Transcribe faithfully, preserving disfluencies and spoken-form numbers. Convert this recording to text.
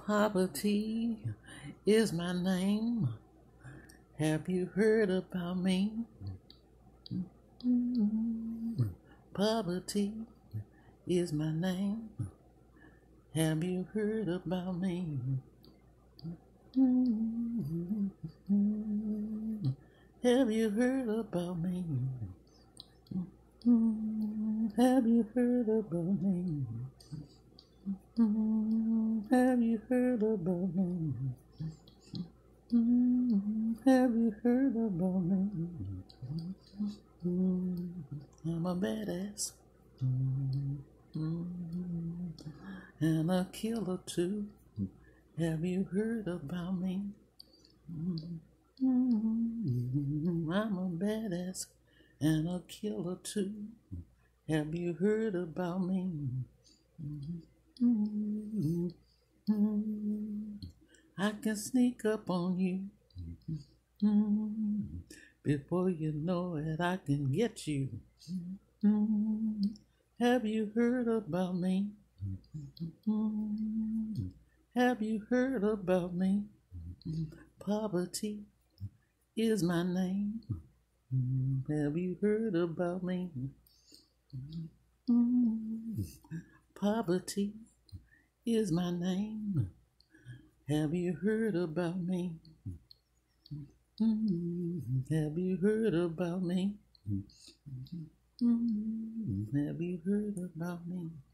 Poverty is my name. Have you heard about me? Poverty is my name. Have you heard about me? Have you heard about me? Have you heard about me? Have you heard about me? Have you heard about me? I'm a badass and a killer too. Have you heard about me? I'm a badass and a killer too. Have you heard about me? I can sneak up on you. Before you know it, I can get you. Have you heard about me? Have you heard about me? Poverty is my name. Have you heard about me? Poverty is my name. Have you heard about me? Have you heard about me? Have you heard about me?